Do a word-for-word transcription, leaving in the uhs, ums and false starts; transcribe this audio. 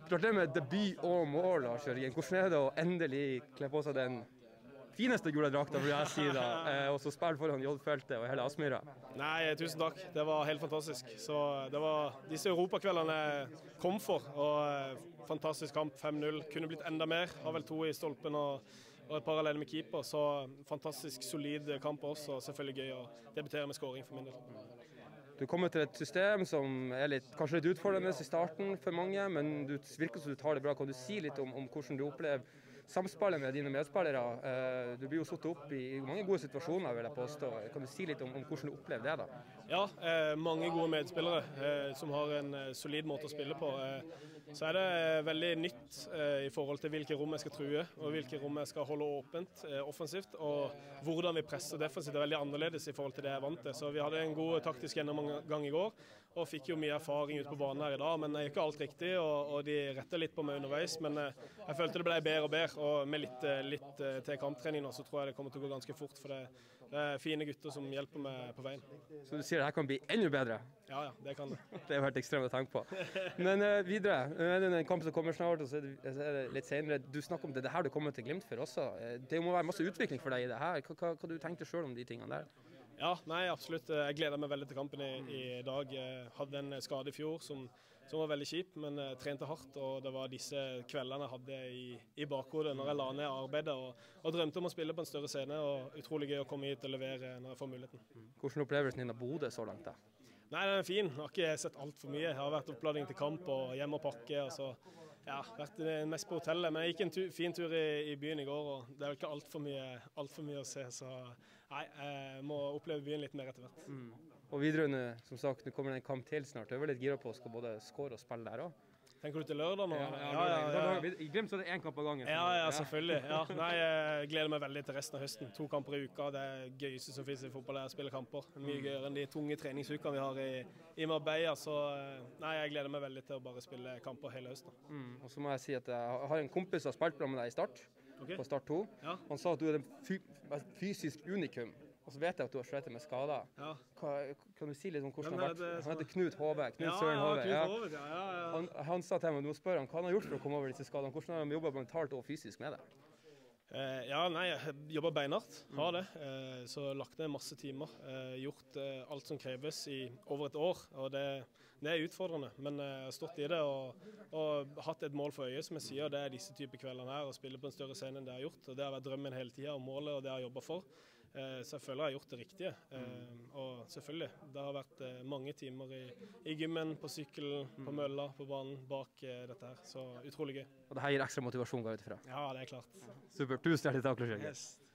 Klart det med debut og mål, Lars Jørgen. Hvordan er det å endelig kle på seg den fineste gule drakta, vil jeg si da, og så spille foran J-feltet og hele Aspmyra? Nei, tusen takk. Det var helt fantastisk. Så det var disse europakveldene jeg kom for, og fantastisk kamp, fem null. Kunne blitt enda mer, har vel to i stolpen og, og et par alene med keeper, så fantastisk solid kamp også, og selvfølgelig gøy å debutere med scoring for min del. Du kommer til et system som er litt, kanskje litt utfordrende i starten for mange, men du virker som du tar det bra. Kan du si litt om, om hvordan du opplever samspillet med dine medspillere? Du blir jo satt opp i mange gode situasjoner, vil jeg påstå. Kan du si litt om, om hvordan du opplever det da? Ja, eh, mange gode medspillere eh, som har en eh, solid måte å spille på. Eh, så er det eh, veldig nytt eh, i forhold til hvilke rom jeg skal true, og hvilke rom jeg skal holde åpent eh, offensivt, og hvordan vi presser defensivt er veldig annerledes i forhold til det jeg vant til. Så vi hadde en god taktisk gjennomgang i går, og fikk jo mye erfaring ut på banen her i dag, men jeg gjør ikke alt riktig, og, og de retter litt på meg underveis, men eh, jeg følte det ble bedre og bedre, og med litt, litt til kamptrening nå, så tror jeg det kommer til å gå ganske fort, for det, det er fine gutter som hjelper meg på veien. Så du sier det her kan bli enda bedre? Ja, ja, det kan det. Det er jo helt ekstremt å tenke på. Men uh, videre, det er en kamp som kommer snart, og så er det, er det litt senere. Du snakker om det, det her du kommer til Glimt for også. Det må være masse utvikling for deg i det her. Hva, hva, hva du tenkte selv om de tingene der? Ja, nei, absolutt. Jeg gleder meg veldig til kampen i, i dag. Jeg hadde en skade i fjor som, som var veldig kjip, men jeg trente hardt, og det var disse kveldene jeg hadde i, i bakhodet når jeg la ned arbeidet og, og drømte om å spille på en større scene, og utrolig gøy å komme hit og levere når jeg får muligheten. Hvordan opplevelsen din av Bodø så langt da? Nei, den er fin. Jeg har ikke sett alt for mye. Jeg har vært oppladning til kamp og hjem og pakke, og så ja, vært mest på hotellet. Men jeg gikk en tu, fin tur i, i byen i går, og det er jo ikke alt for mye, alt for mye å se, så nei, jeg må oppleve byen litt mer etter hvert. Mm. Og videre, som sagt, nå kommer det en kamp til snart. Du er vel litt gira på å skal både score og spille der også? Tenker du til lørdag nå? Ja, ja, ja, ja, ja. I Glimt så er det én kamp av gangen. Ja, ja, selvfølgelig. Ja. Nei, jeg gleder meg veldig til resten av høsten. To kamper i uka, det er gøyeste som finnes i fotball, er å spille kamper. Mye gøyere enn de tunge treningsukene vi har i, i Marbella, så nei, jeg gleder meg veldig til å bare spille kamper hele høsten. Mm. Og så må jeg si at jeg har en kompis som har spilt med deg i Start, okay. På Start to. Ja. Han sa at du er en fysisk unikum. Og så vet jeg at du har slettet med skader. Ja. Hva, kan du si litt om hvordan han har vært? Han heter Knut Hove. Knut ja, Søren Hove. Ja, Knut ja. Ja, ja. Han, han sa til meg, du må spørre han, hva han har gjort for å komme over disse skadene? Hvordan har han jobbet mentalt og fysisk med det? Eh, ja, nei, jeg jobber beinhardt, har det. Eh, så lagt ned masse timer. Eh, gjort eh, alt som kreves i over et år, og det, det er utfordrende. Men jeg har stått i det og, og hatt et mål for øyet, som jeg sier. Det er disse typer kveldene her, å spille på en større scene enn det jeg har gjort. Og det har vært drømmen hele tiden, og målet, og det jeg har jobbet for. Eh, så jeg føler jeg har gjort det riktige. Eh, og selvfølgelig, det har vært eh, mange timer i, i gymmen, på sykkel, på mølla, på banen, bak eh, dette her. Så utrolig gøy. Og det her gir ekstra motivasjon, går ut ifra? Ja, det er klart. Super. Tusen hjertelig takk, Lars Jørgen. Yes.